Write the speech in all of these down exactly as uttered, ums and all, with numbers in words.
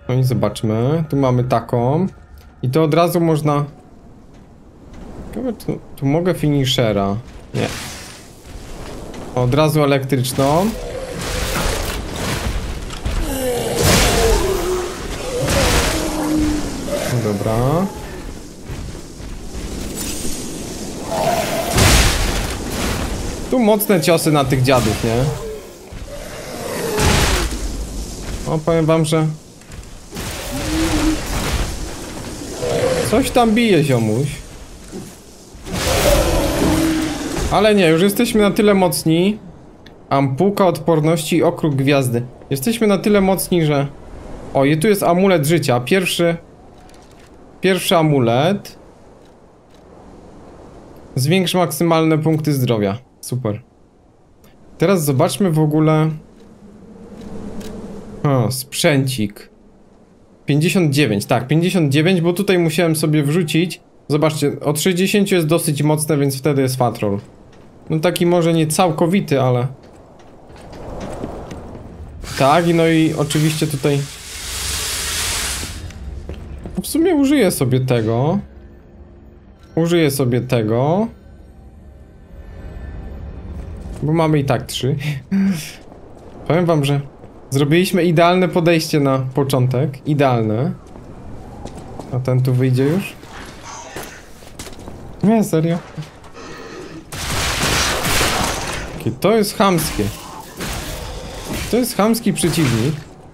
No i zobaczmy. Tu mamy taką. I to od razu można... Tu, tu mogę finishera. Nie. Od razu elektryczną. Dobra. Tu mocne ciosy na tych dziadów, nie? O, powiem wam, że... Coś tam bije, ziomuś. Ale nie, już jesteśmy na tyle mocni. Ampułka odporności i okrug gwiazdy. Jesteśmy na tyle mocni, że... O, i tu jest amulet życia. Pierwszy... Pierwszy amulet. Zwiększ maksymalne punkty zdrowia. Super. Teraz zobaczmy w ogóle... O, sprzęcik. pięćdziesiąt dziewięć, tak, pięćdziesiąt dziewięć, bo tutaj musiałem sobie wrzucić. Zobaczcie, od sześćdziesięciu jest dosyć mocne, więc wtedy jest fatrol. No taki może nie całkowity, ale... Tak, no i oczywiście tutaj... W sumie użyję sobie tego. Użyję sobie tego. Bo mamy i tak trzy. Powiem wam, że zrobiliśmy idealne podejście na początek. Idealne. A ten tu wyjdzie już? Nie, serio. Okay, to jest chamskie. To jest chamski przeciwnik.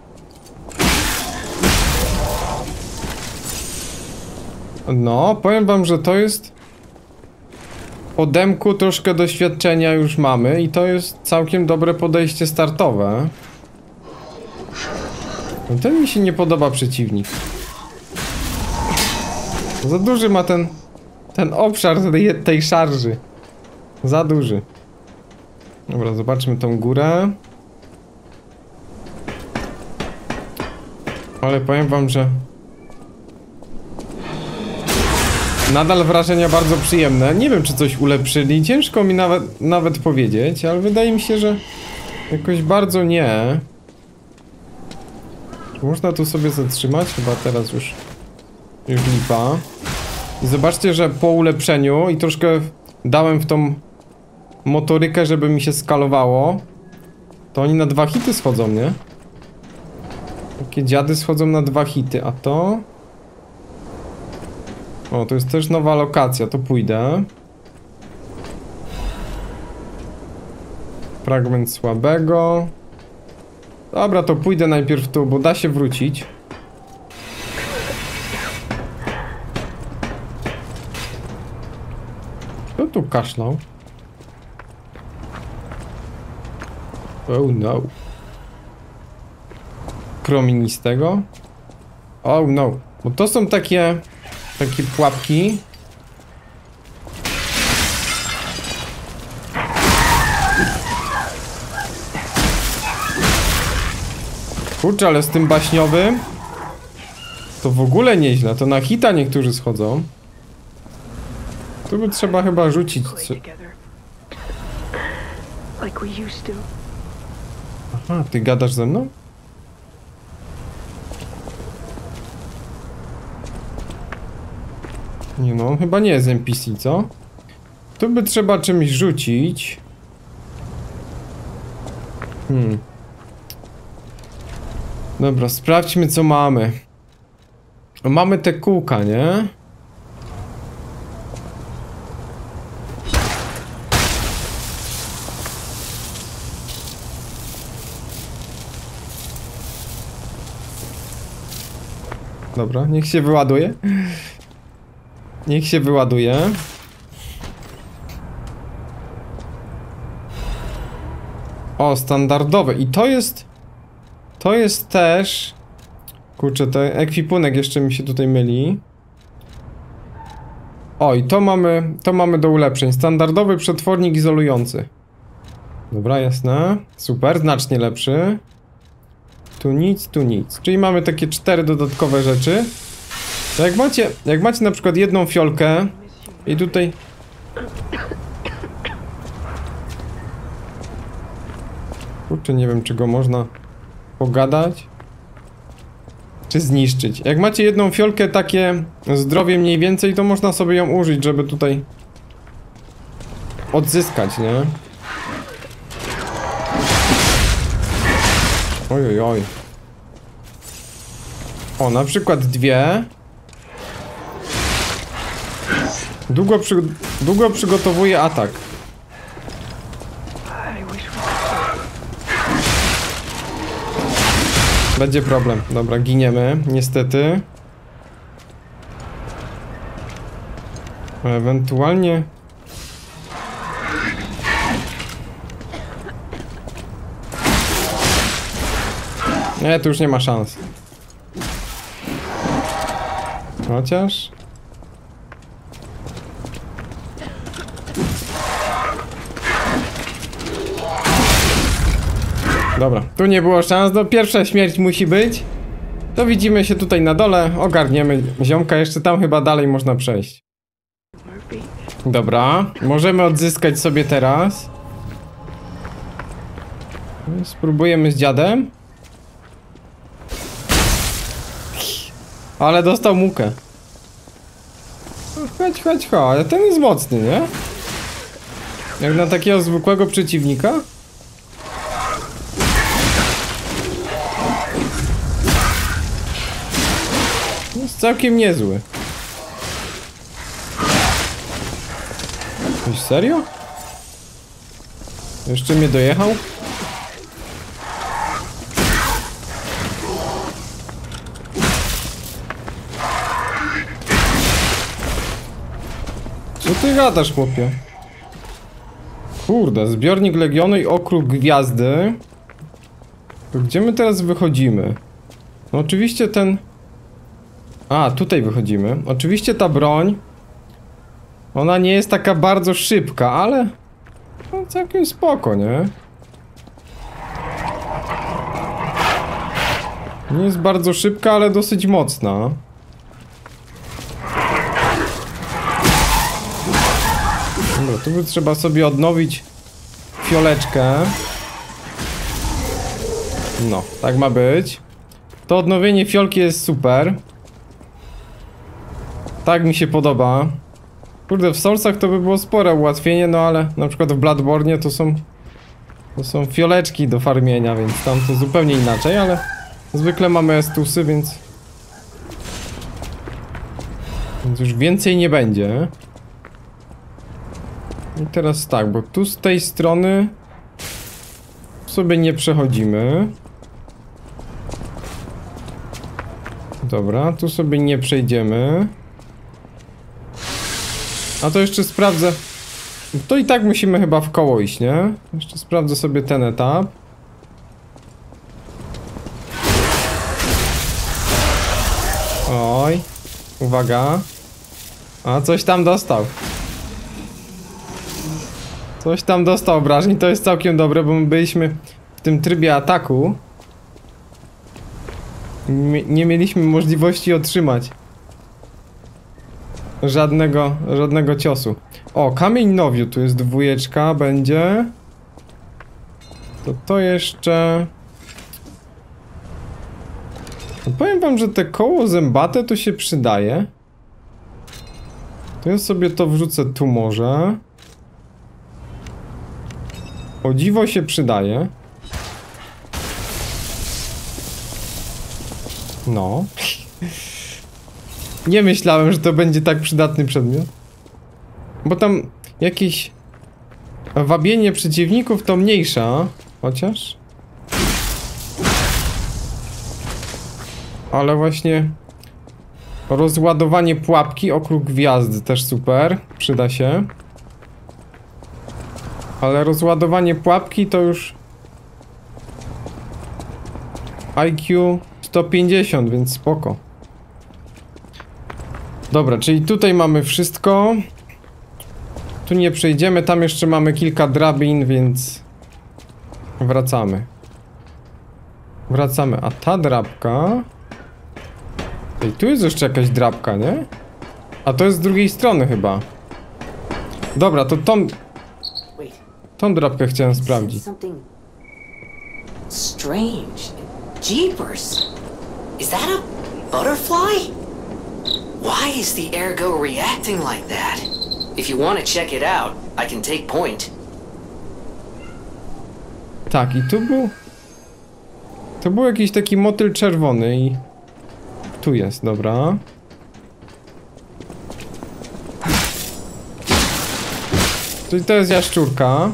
No, powiem wam, że to jest... Po demku troszkę doświadczenia już mamy i to jest całkiem dobre podejście startowe. No, ten mi się nie podoba przeciwnik. Za duży ma ten... Ten obszar tej, tej szarży. Za duży. Dobra, zobaczmy tą górę. Ale powiem wam, że... Nadal wrażenia bardzo przyjemne. Nie wiem, czy coś ulepszyli. Ciężko mi nawet, nawet powiedzieć, ale wydaje mi się, że jakoś bardzo nie. Czy można tu sobie zatrzymać? Chyba teraz już już lipa. I zobaczcie, że po ulepszeniu i troszkę dałem w tą motorykę, żeby mi się skalowało, to oni na dwa hity schodzą, nie? Takie dziady schodzą na dwa hity, a to... O, to jest też nowa lokacja, to pójdę. Fragment słabego. Dobra, to pójdę najpierw tu, bo da się wrócić. Kto tu kaszlał? Oh no. Promienistego? Oh no. Bo to są takie... Takie pułapki. Kurczę, ale z tym baśniowym to w ogóle nieźle. To na hita niektórzy schodzą. Tu by trzeba chyba rzucić. Aha, ty gadasz ze mną? Nie no, on chyba nie jest N P C, co? Tu by trzeba czymś rzucić. Hmm. Dobra, sprawdźmy, co mamy. Mamy te kółka, nie? Dobra, niech się wyładuje. Niech się wyładuje. O, standardowe. I to jest... To jest też... Kurczę, ten ekwipunek jeszcze mi się tutaj myli. O, i to mamy... To mamy do ulepszeń. Standardowy przetwornik izolujący. Dobra, jasne. Super, znacznie lepszy. Tu nic, tu nic. Czyli mamy takie cztery dodatkowe rzeczy. To jak macie, jak macie na przykład jedną fiolkę i tutaj... Kurczę, nie wiem, czy go można pogadać. Czy zniszczyć. Jak macie jedną fiolkę, takie zdrowie mniej więcej, to można sobie ją użyć, żeby tutaj odzyskać, nie? Oj, oj, oj. O, na przykład dwie. Długo, przy... Długo przygotowuję atak. Będzie problem. Dobra, giniemy, niestety. Ewentualnie... Nie, tu już nie ma szans. Chociaż... Dobra, tu nie było szans, no pierwsza śmierć musi być. To widzimy się tutaj na dole, ogarniemy ziomka, jeszcze tam chyba dalej można przejść. Dobra, możemy odzyskać sobie teraz. Spróbujemy z dziadem. Ale dostał mukę. Chodź, chodź, chodź, ale ten jest mocny, nie? Jak na takiego zwykłego przeciwnika? Jest całkiem niezły. Coś serio? Jeszcze mnie dojechał? Co ty gadasz, chłopie? Kurde, zbiornik Legionu i okrug gwiazdy. To gdzie my teraz wychodzimy? No oczywiście ten... A, tutaj wychodzimy. Oczywiście ta broń... Ona nie jest taka bardzo szybka, ale... No całkiem spoko, nie? Nie jest bardzo szybka, ale dosyć mocna. Dobra, tu by trzeba sobie odnowić fioleczkę. No, tak ma być. To odnowienie fiolki jest super. Tak mi się podoba. Kurde, w Soulsach to by było spore ułatwienie, no ale na przykład w Bloodborne to są to są fioleczki do farmienia, więc tam to zupełnie inaczej, ale zwykle mamy estusy, więc więc już więcej nie będzie. I teraz tak, bo tu z tej strony sobie nie przechodzimy. Dobra, tu sobie nie przejdziemy. A to jeszcze sprawdzę. To i tak musimy chyba w koło iść, nie? Jeszcze sprawdzę sobie ten etap. Oj, uwaga. A coś tam dostał. Coś tam dostał obrażeń, to jest całkiem dobre, bo my byliśmy w tym trybie ataku. Nie mieliśmy możliwości otrzymać żadnego, żadnego ciosu. O, kamień nowiu, tu jest dwójeczka, będzie. To to jeszcze... No powiem wam, że te koło zębate to się przydaje. To ja sobie to wrzucę tu może. O dziwo się przydaje. No. Nie myślałem, że to będzie tak przydatny przedmiot. Bo tam jakieś wabienie przeciwników to mniejsza. Chociaż. Ale właśnie rozładowanie pułapki, okrug gwiazdy też super. Przyda się. Ale rozładowanie pułapki to już I Q sto pięćdziesiąt, więc spoko. Dobra, czyli tutaj mamy wszystko. Tu nie przejdziemy, tam jeszcze mamy kilka drabin, więc wracamy. Wracamy, a ta drabka... Ej, tu jest jeszcze jakaś drabka, nie? A to jest z drugiej strony chyba. Dobra, to tą... Tą drabkę chciałem sprawdzić. Strange. Jeepers. Is that a butterfly? Why is the ergo reacting like that? If you want to check it out, I can take point. Tak, i tu był... To był jakiś taki motyl czerwony i... Tu jest, dobra. Czyli to jest jaszczurka.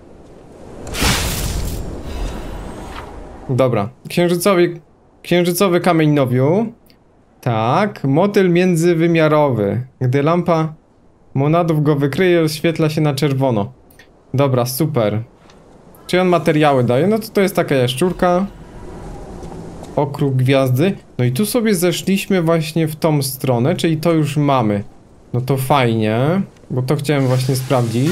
Dobra, księżycowy, księżycowy kamień nowiu. Tak, motyl międzywymiarowy. Gdy lampa monadów go wykryje, rozświetla się na czerwono. Dobra, super. Czy on materiały daje? No to to jest taka jaszczurka. Okrąg gwiazdy. No i tu sobie zeszliśmy właśnie w tą stronę, czyli to już mamy. No to fajnie, bo to chciałem właśnie sprawdzić.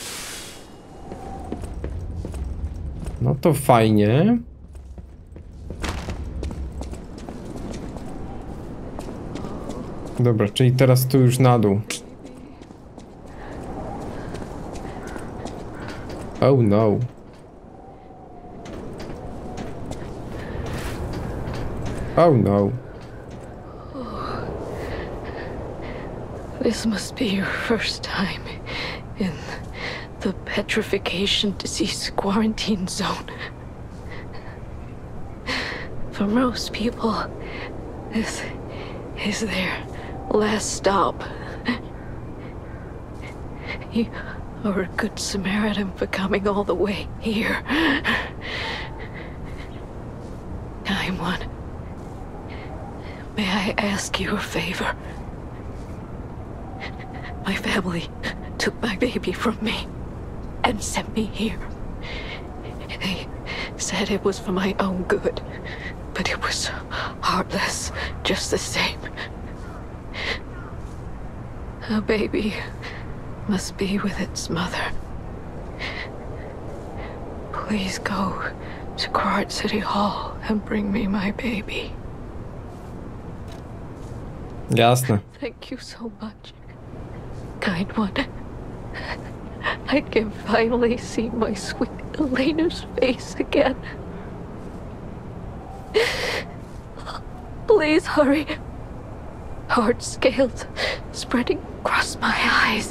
No to fajnie. Dobra, czyli teraz tu już na dół. Oh no. Oh no. This must be your first time in the petrification disease quarantine zone. For most people, this is their last stop. You are a good Samaritan for coming all the way here. I'm one. May I ask you a favor? My family took my baby from me and sent me here. They said it was for my own good, but it was heartless just the same. A baby must be with its mother. Please go to Quart City Hall and bring me my baby. Jasne. Thank you so much, kind one. I can finally see my sweet Elena's face again. Please hurry. Hard scales spreading across my eyes.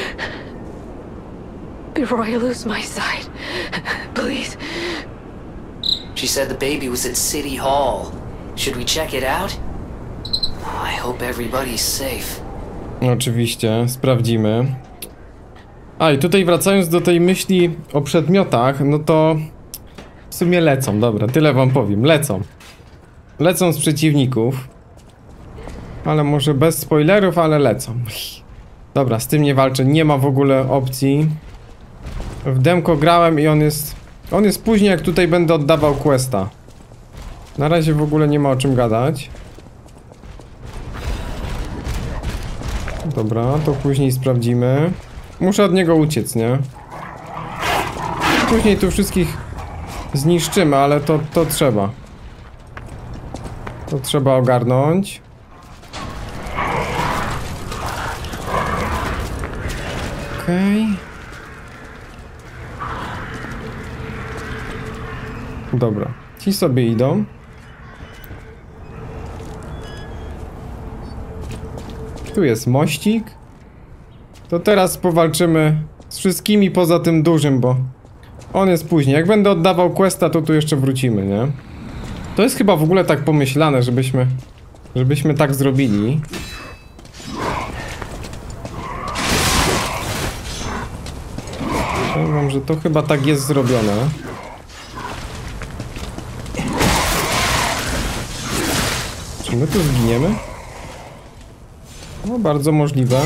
Before I lose my sight, please. She said the baby was at City Hall. Should we check it out? I hope everybody's safe. Oczywiście, sprawdzimy. A i tutaj wracając do tej myśli o przedmiotach, no to w sumie lecą, dobra, tyle wam powiem, lecą. Lecą z przeciwników. Ale może bez spoilerów, ale lecą. Dobra, z tym nie walczę, nie ma w ogóle opcji. W demko grałem i on jest... On jest później, jak tutaj będę oddawał questa. Na razie w ogóle nie ma o czym gadać. Dobra, to później sprawdzimy. Muszę od niego uciec, nie? Później tu wszystkich zniszczymy, ale to, to trzeba. To trzeba ogarnąć. Okej. Dobra, ci sobie idą. Tu jest mościk. To teraz powalczymy z wszystkimi poza tym dużym, bo on jest później. Jak będę oddawał questa, to tu jeszcze wrócimy, nie? To jest chyba w ogóle tak pomyślane, żebyśmy żebyśmy tak zrobili. Powiem wam, że to chyba tak jest zrobione. Czy my tu zginiemy? No, bardzo możliwe.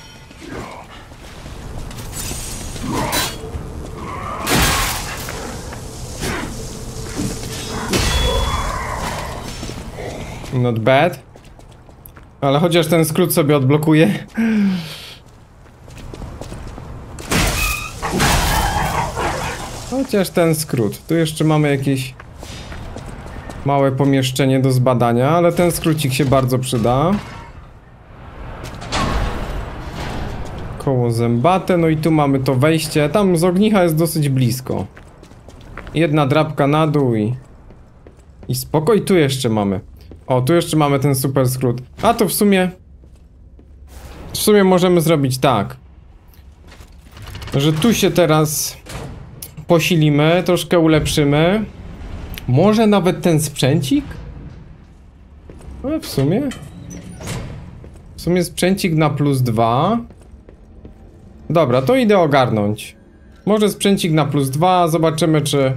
Not bad. Ale chociaż ten skrót sobie odblokuje. Chociaż ten skrót. Tu jeszcze mamy jakieś małe pomieszczenie do zbadania, ale ten skrócik się bardzo przyda. Koło zębate, no i tu mamy to wejście. Tam z ognicha jest dosyć blisko. Jedna drabka na dół i... I spokój, tu jeszcze mamy. O, tu jeszcze mamy ten super skrót. A to w sumie... W sumie możemy zrobić tak. Że tu się teraz posilimy, troszkę ulepszymy. Może nawet ten sprzęcik? No w sumie... W sumie sprzęcik na plus dwa. Dobra, to idę ogarnąć. Może sprzęcik na plus dwa, zobaczymy czy...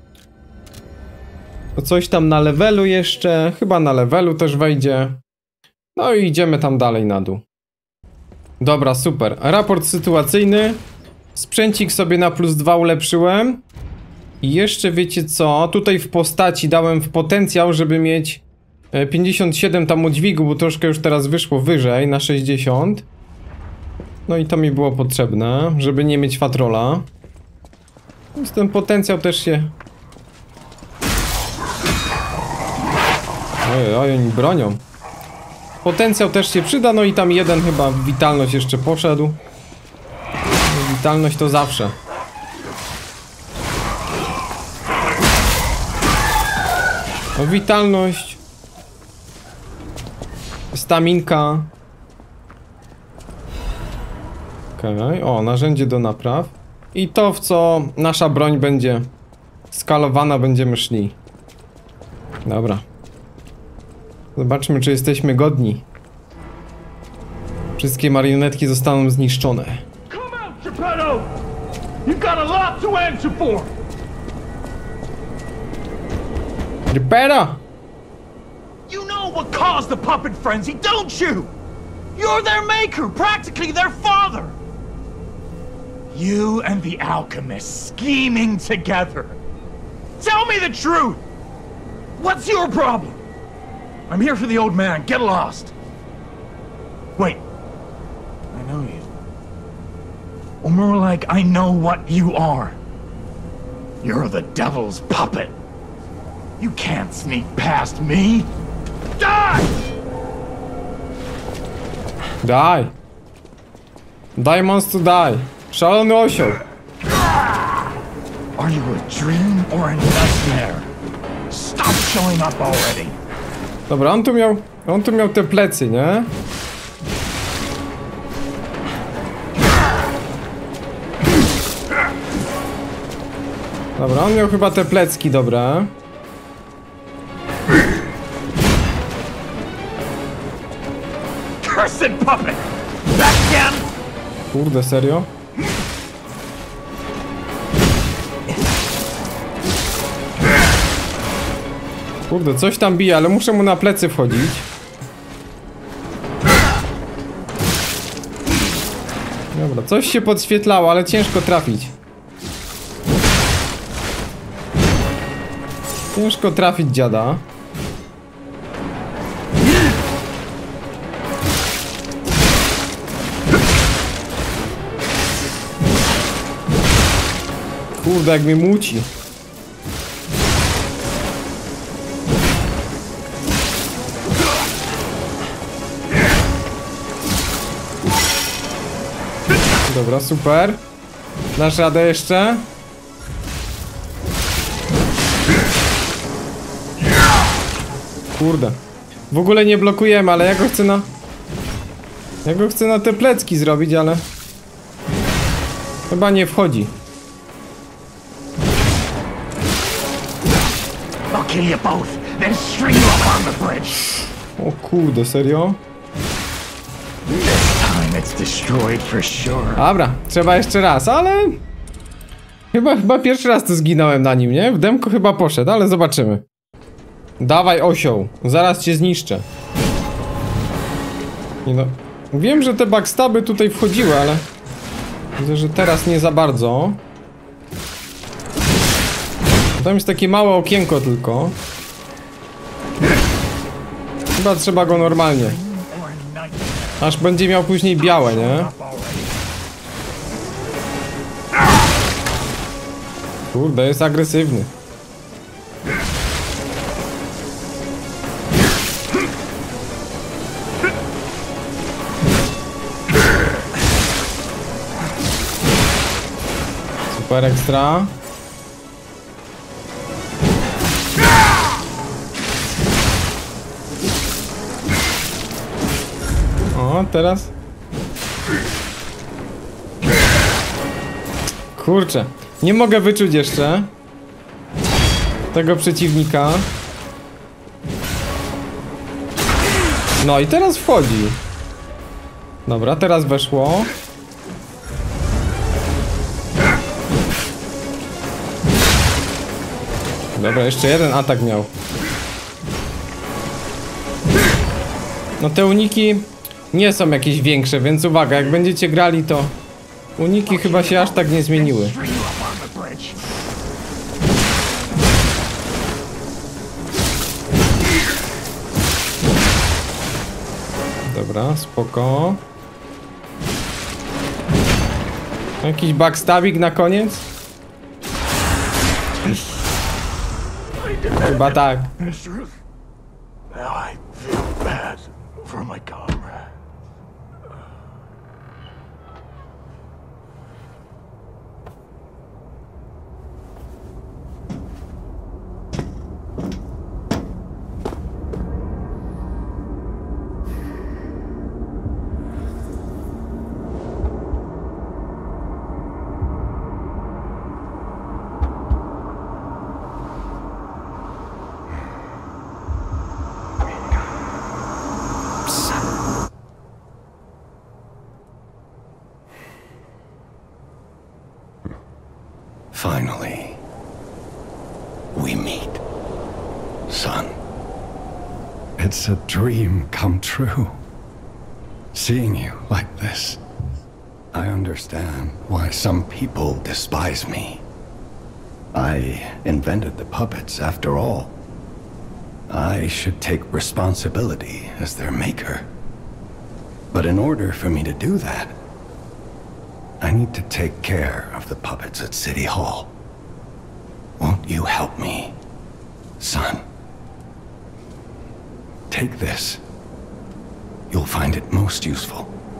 Coś tam na levelu jeszcze, chyba na levelu też wejdzie. No i idziemy tam dalej na dół. Dobra, super. Raport sytuacyjny. Sprzęcik sobie na plus dwa ulepszyłem. I jeszcze wiecie co? Tutaj w postaci dałem w potencjał, żeby mieć pięćdziesiąt siedem tam udźwigu, bo troszkę już teraz wyszło wyżej na sześćdziesiąt. No i to mi było potrzebne, żeby nie mieć fatrola. Więc ten potencjał też się... Oj, oj, oni bronią. Potencjał też się przyda, no i tam jeden chyba w witalność jeszcze poszedł. Witalność to zawsze. No, witalność. Staminka. Okej, okay. O, narzędzie do napraw. I to, w co nasza broń będzie skalowana, będziemy szli. Dobra. Zobaczmy, czy jesteśmy godni. Wszystkie marionetki zostaną zniszczone. Come out, Geppetto! You've got a lot to answer for. Geppetto! You know what caused the puppet frenzy, don't you? You're their maker, practically their father. You and the alchemist scheming together. Tell me the truth. What's your problem? I'm here for the old man. Get lost. Wait. I know you. Or more like, I know what you are. You're the devil's puppet. You can't sneak past me. Die! Die. Die wants to die. Szalony osioł. Are you a dream or a nightmare? Stop showing up already. Dobra, on tu miał... On tu miał te plecy, nie? Dobra, on miał chyba te plecki, dobra. Cursed puppet! Back again! Kurde, serio? Kurde, coś tam bije, ale muszę mu na plecy wchodzić. Dobra, coś się podświetlało, ale ciężko trafić. Ciężko trafić dziada. Kurde, jak mnie muci. Dobra, super. Dasz radę jeszcze? Kurde. W ogóle nie blokujemy, ale ja go chcę na... Ja go chcę na te plecki zrobić, ale... Chyba nie wchodzi. I'll kill you both, then string you up on the bridge. O kurde, serio? This time it's destroyed for sure. Dobra, trzeba jeszcze raz, ale... Chyba, chyba pierwszy raz tu zginąłem na nim, nie? W demko chyba poszedł, ale zobaczymy. Dawaj, osioł, zaraz cię zniszczę. Nie no... Wiem, że te backstaby tutaj wchodziły, ale... Widzę, że teraz nie za bardzo. Tam jest takie małe okienko tylko. Chyba trzeba go normalnie. Aż będzie miał później białe, nie? Kurde, jest agresywny. Super ekstra. O, teraz. Kurczę. Nie mogę wyczuć jeszcze tego przeciwnika. No i teraz wchodzi. Dobra, teraz weszło. Dobra, jeszcze jeden atak miał. No te uniki nie są jakieś większe, więc uwaga, jak będziecie grali, to uniki chyba się aż tak nie zmieniły. Dobra, spoko. Jakiś backstabik na koniec? Chyba tak. Now I feel bad for my comrade. Finally, we meet, son. It's a dream come true. Seeing you like this. I understand why some people despise me. I invented the puppets after all. I should take responsibility as their maker. But in order for me to do that, I need to take care of the puppets at City Hall. Won't you help me, son? Take this. You'll find it most useful.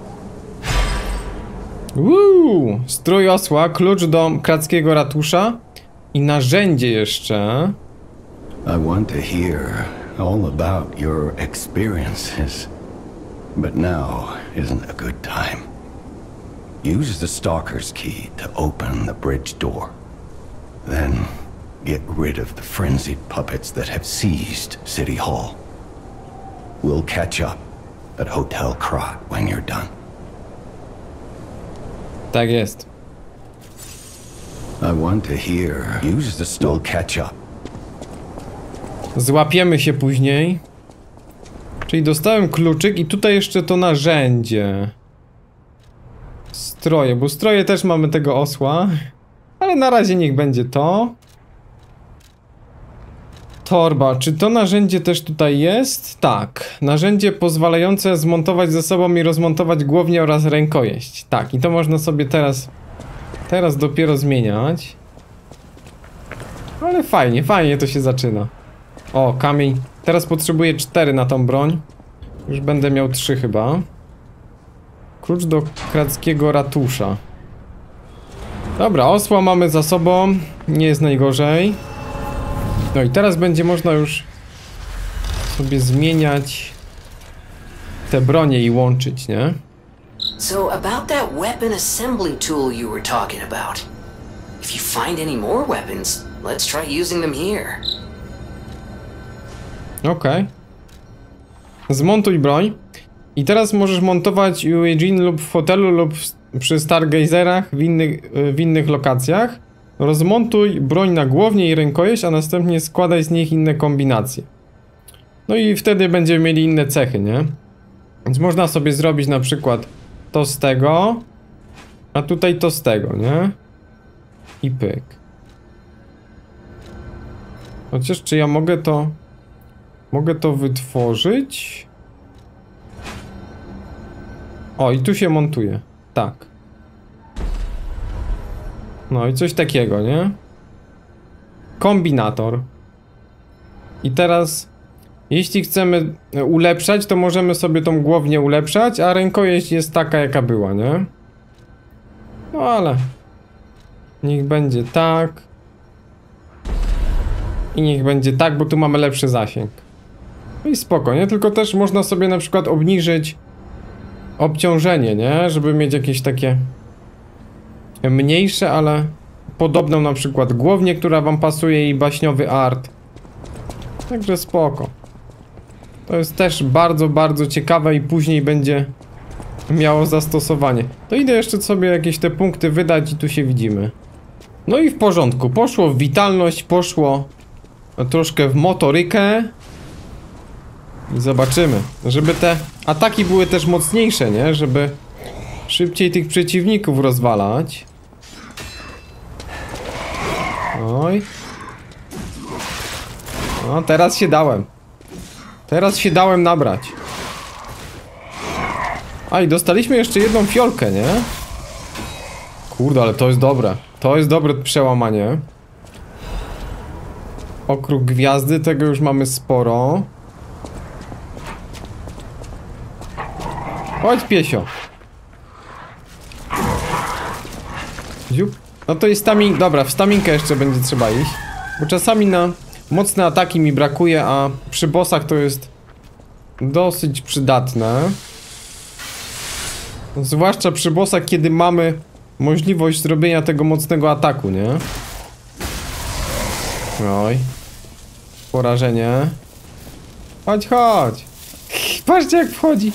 Uuu, strój osła, klucz do krackiego ratusza i narzędzie jeszcze. I want to hear all about your experiences, but now isn't a good time. Use the Stalker's key to open the bridge door. Then get rid of the frenzied puppets that have seized City Hall. We'll catch up at Hotel Krat when you're done. Tak jest. I want to hear. Use the We'll catch up. Złapiemy się później. Czyli dostałem kluczyk i tutaj jeszcze to narzędzie. Stroje, bo stroje też mamy tego osła. Ale na razie niech będzie to. Torba, czy to narzędzie też tutaj jest? Tak. Narzędzie pozwalające zmontować ze sobą i rozmontować głownię oraz rękojeść. Tak, i to można sobie teraz... Teraz dopiero zmieniać. Ale fajnie, fajnie to się zaczyna. O, kamień. Teraz potrzebuję cztery na tą broń. Już będę miał trzy chyba. Klucz do krackiego ratusza. Dobra, osła mamy za sobą. Nie jest najgorzej. No i teraz będzie można już sobie zmieniać te bronie i łączyć, nie? So, about that weapon assembly tool you were talking about. If you find any more weapons, let's try using them here. Okej. Okay. Zmontuj broń. I teraz możesz montować u Eugene lub w hotelu lub przy Stargazerach w innych, w innych lokacjach. Rozmontuj broń na głownię i rękojeść, a następnie składaj z nich inne kombinacje. No i wtedy będziemy mieli inne cechy, nie? Więc można sobie zrobić na przykład to z tego, a tutaj to z tego, nie? I pyk. Chociaż czy ja mogę to... Mogę to wytworzyć? O, i tu się montuje. Tak. No i coś takiego, nie? Kombinator. I teraz, jeśli chcemy ulepszać, to możemy sobie tą głownię ulepszać, a rękojeść jest taka, jaka była, nie? No ale... Niech będzie tak. I niech będzie tak, bo tu mamy lepszy zasięg. No i spoko, nie? Tylko też można sobie na przykład obniżyć obciążenie, nie? Żeby mieć jakieś takie mniejsze, ale podobną na przykład głownię, która wam pasuje i baśniowy art. Także spoko. To jest też bardzo, bardzo ciekawe i później będzie miało zastosowanie. To idę jeszcze sobie jakieś te punkty wydać i tu się widzimy. No i w porządku. Poszło w witalność, poszło troszkę w motorykę. I zobaczymy. Żeby te ataki były też mocniejsze, nie? Żeby szybciej tych przeciwników rozwalać. Oj. No, teraz się dałem. Teraz się dałem nabrać. A i dostaliśmy jeszcze jedną fiolkę, nie? Kurde, ale to jest dobre. To jest dobre przełamanie. Okrug gwiazdy, tego już mamy sporo. Chodź, piesio. Ziup. No to jest stamin... Dobra, w staminkę jeszcze będzie trzeba iść. Bo czasami na mocne ataki mi brakuje, a przy bossach to jest dosyć przydatne. Zwłaszcza przy bossach, kiedy mamy możliwość zrobienia tego mocnego ataku, nie? Oj. Porażenie. Chodź, chodź. Patrzcie, jak wchodzi.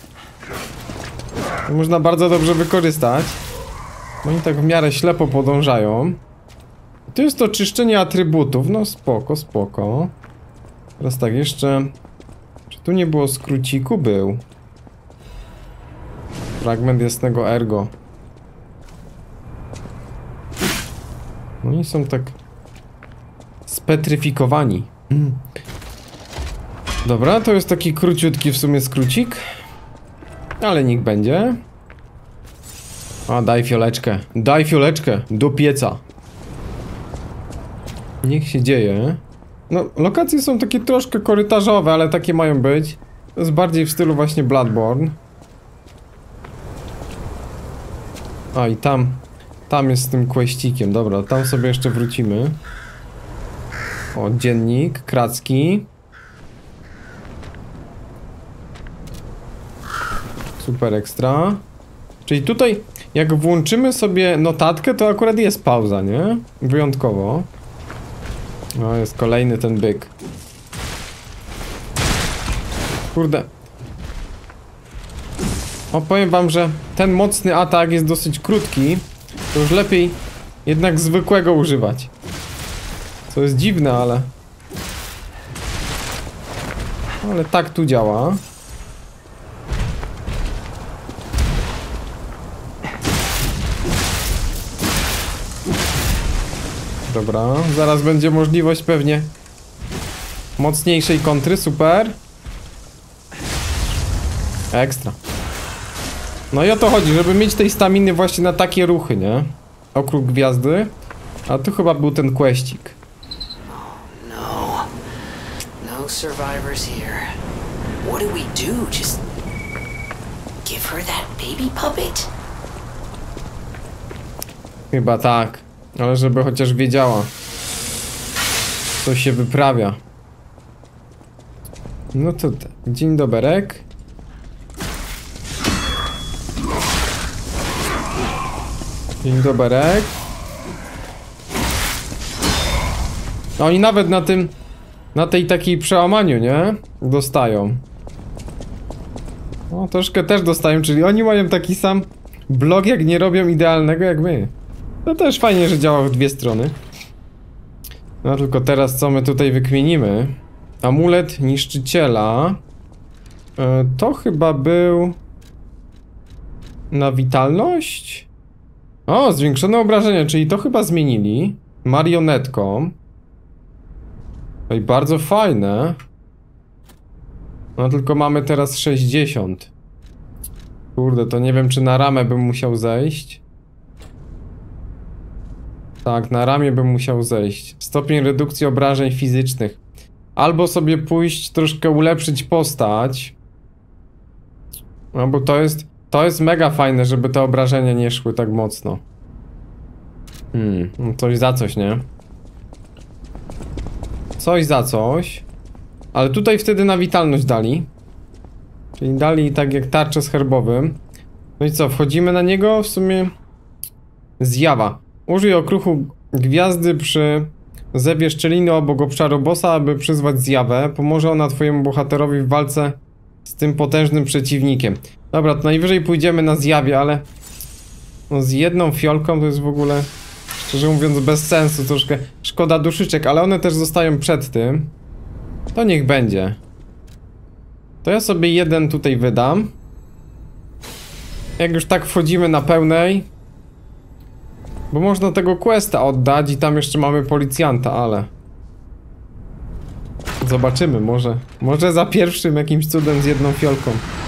To można bardzo dobrze wykorzystać. Oni tak w miarę ślepo podążają. To jest to czyszczenie atrybutów. No spoko, spoko. Teraz tak, jeszcze... Czy tu nie było skróciku? Był. Fragment jasnego ergo. Oni są tak... spetryfikowani. Mm. Dobra, to jest taki króciutki w sumie skrócik. Ale niech będzie. A, daj fioleczkę. Daj fioleczkę. Do pieca. Niech się dzieje. No, lokacje są takie troszkę korytarzowe, ale takie mają być. To jest bardziej w stylu właśnie Bloodborne. A, i tam. Tam jest z tym questikiem. Dobra, tam sobie jeszcze wrócimy. O, dziennik. Kracki. Super ekstra. Czyli tutaj, jak włączymy sobie notatkę, to akurat jest pauza, nie? Wyjątkowo. O, jest kolejny ten byk. Kurde. O, powiem wam, że ten mocny atak jest dosyć krótki. To już lepiej jednak zwykłego używać. Co jest dziwne, ale... Ale tak tu działa. Dobra, zaraz będzie możliwość pewnie mocniejszej kontry, super. Ekstra. No i o to chodzi, żeby mieć tej staminy właśnie na takie ruchy, nie? Okrug gwiazdy. A tu chyba był ten questik. No. No survivors here. What do we do? Just give her that baby puppet? Chyba tak. Ale żeby chociaż wiedziała, co się wyprawia. No to tak. Dzień doberek. Dzień doberek. Oni nawet na tym, na tej takiej przełamaniu, nie? Dostają. No troszkę też dostają, czyli oni mają taki sam blok, jak nie robią idealnego jak my. No też fajnie, że działa w dwie strony. No tylko teraz co my tutaj wykmienimy? Amulet niszczyciela. E, to chyba był... Na witalność? O, zwiększone obrażenia, czyli to chyba zmienili. Marionetką. No i bardzo fajne. No tylko mamy teraz sześćdziesiąt. Kurde, to nie wiem, czy na ramę bym musiał zejść. Tak, na ramię bym musiał zejść. Stopień redukcji obrażeń fizycznych. Albo sobie pójść, troszkę ulepszyć postać. No bo to jest... To jest mega fajne, żeby te obrażenia nie szły tak mocno. Hmm, no coś za coś, nie? Coś za coś. Ale tutaj wtedy na witalność dali. Czyli dali tak jak tarczę z herbowym. No i co, wchodzimy na niego? W sumie... Zjawa. Użyj okruchu gwiazdy przy zewie szczeliny obok obszaru bossa, aby przyzwać zjawę. Pomoże ona twojemu bohaterowi w walce z tym potężnym przeciwnikiem. Dobra, to najwyżej pójdziemy na zjawie, ale... No z jedną fiolką to jest w ogóle... Szczerze mówiąc bez sensu, troszkę szkoda duszyczek, ale one też zostają przed tym. To niech będzie. To ja sobie jeden tutaj wydam. Jak już tak wchodzimy na pełnej. Bo można tego questa oddać i tam jeszcze mamy policjanta, ale... Zobaczymy, może... Może za pierwszym jakimś cudem z jedną fiolką.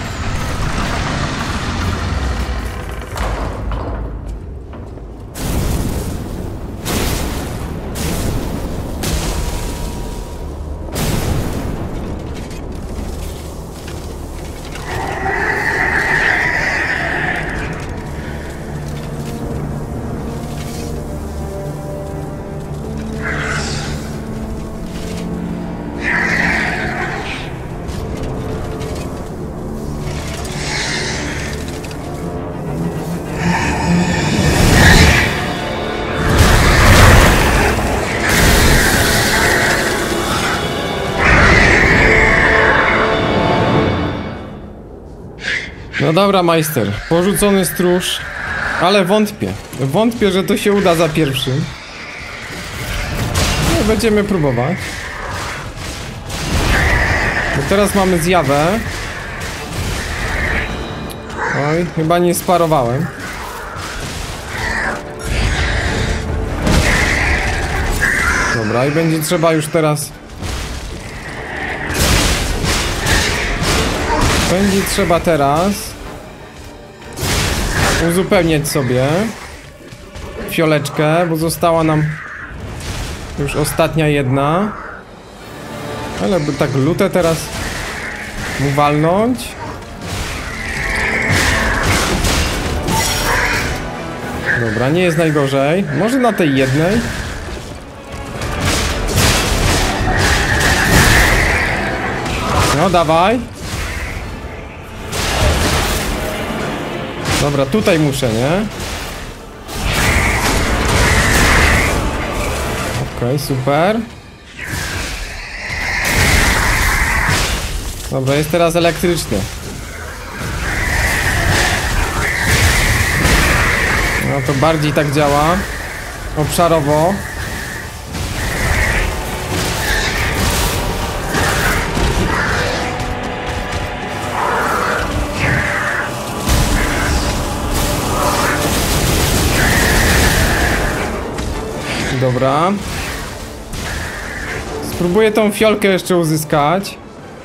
No dobra, majster. Porzucony stróż. Ale wątpię. Wątpię, że to się uda za pierwszym. No, będziemy próbować. Bo teraz mamy zjawę. Oj, chyba nie sparowałem. Dobra, i będzie trzeba już teraz... Będzie trzeba teraz uzupełniać sobie fioleczkę, bo została nam już ostatnia jedna. Ale by tak lutę teraz mu walnąć. Dobra, nie jest najgorzej. Może na tej jednej. No dawaj. Dobra, tutaj muszę, nie? Okej, okay, super. Dobra, jest teraz elektryczny. No to bardziej tak działa. Obszarowo. Dobra. Spróbuję tą fiolkę jeszcze uzyskać.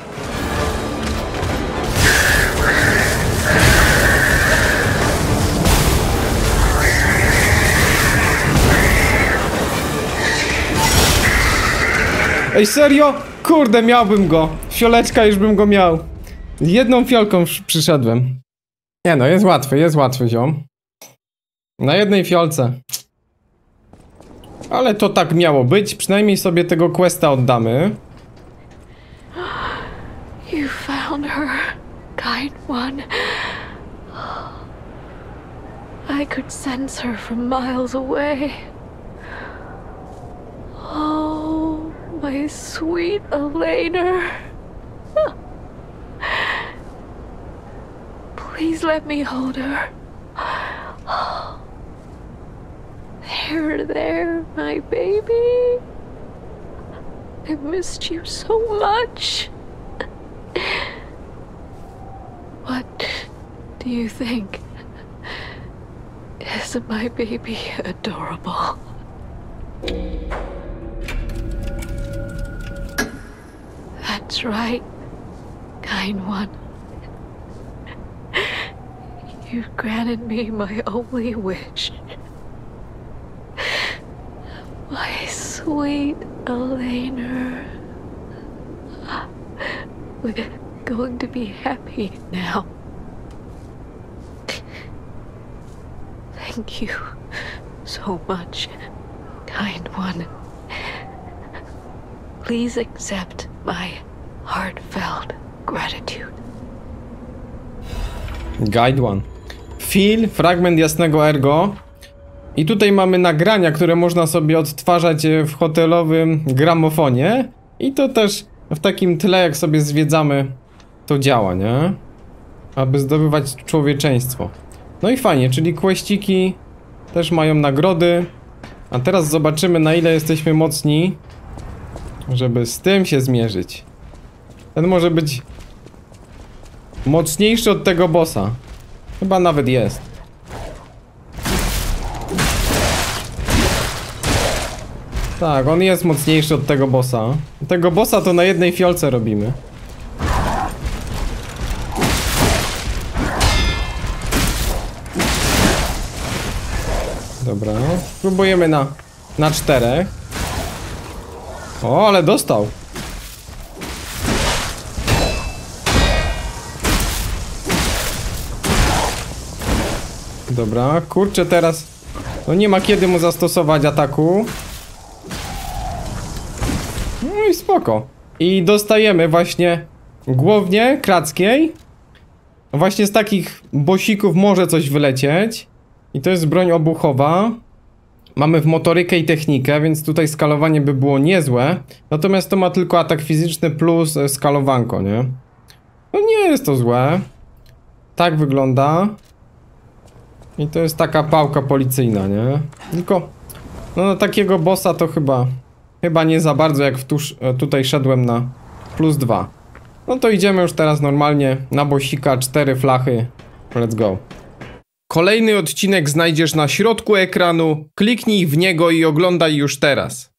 Ej, serio? Kurde, miałbym go. Fioleczka, już bym go miał. Jedną fiolką przyszedłem. Nie no, jest łatwy, jest łatwy ziom. Na jednej fiolce. Ale to tak miało być, przynajmniej sobie tego questa oddamy. You found her, kind one. I could sense her from miles away. Oh, my sweet Elena. Please let me hold her. There, there, my baby. I missed you so much. What do you think? Isn't my baby adorable? That's right, kind one. You've granted me my only wish. My sweet Elena. We're going to be happy now. Thank you so much, kind one. Please accept my heartfelt gratitude. Guide one. Fil, fragment jasnego ergo. I tutaj mamy nagrania, które można sobie odtwarzać w hotelowym gramofonie. I to też w takim tle, jak sobie zwiedzamy, to działa, nie? Aby zdobywać człowieczeństwo. No i fajnie, czyli questyki też mają nagrody. A teraz zobaczymy, na ile jesteśmy mocni, żeby z tym się zmierzyć. Ten może być mocniejszy od tego bossa. Chyba nawet jest. Tak, on jest mocniejszy od tego bossa. Tego bossa to na jednej fiolce robimy. Dobra, próbujemy na, na czterech. O, ale dostał. Dobra, kurczę teraz. No nie ma kiedy mu zastosować ataku. No i spoko. I dostajemy właśnie głownię krackiej. Właśnie z takich bosików może coś wylecieć. I to jest broń obuchowa. Mamy w motorykę i technikę, więc tutaj skalowanie by było niezłe. Natomiast to ma tylko atak fizyczny plus skalowanko, nie? No nie jest to złe. Tak wygląda. I to jest taka pałka policyjna, nie? Tylko no na takiego bossa to chyba Chyba nie za bardzo, jak w tuż, tutaj szedłem na plus dwa. No to idziemy już teraz normalnie na bossika, cztery flachy. Let's go. Kolejny odcinek znajdziesz na środku ekranu. Kliknij w niego i oglądaj już teraz.